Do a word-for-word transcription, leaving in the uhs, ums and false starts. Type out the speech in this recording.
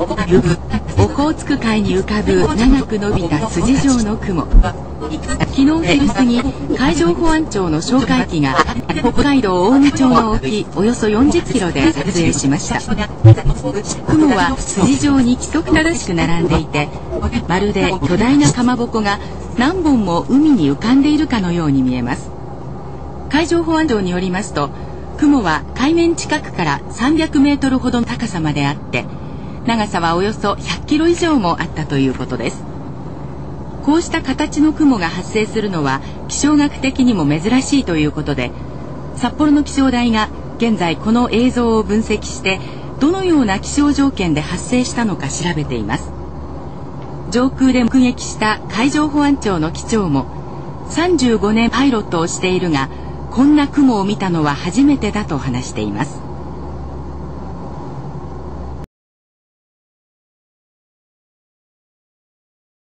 オホーツク海に浮かぶ長く伸びた筋状の雲。昨日昼過ぎ、海上保安庁の哨戒機が北海道雄武町の沖およそよんじゅっキロで撮影しました。雲は筋状に規則正しく並んでいて、まるで巨大なかまぼこが何本も海に浮かんでいるかのように見えます。海上保安庁によりますと、雲は海面近くからさんびゃくメートルほどの高さまであって、長さはおよそひゃっキロ以上もあったということです。こうした形の雲が発生するのは気象学的にも珍しいということで、札幌の気象台が現在この映像を分析してどのような気象条件で発生したのか調べています。上空で目撃した海上保安庁の機長も、さんじゅうごねんパイロットをしているがこんな雲を見たのは初めてだと話しています。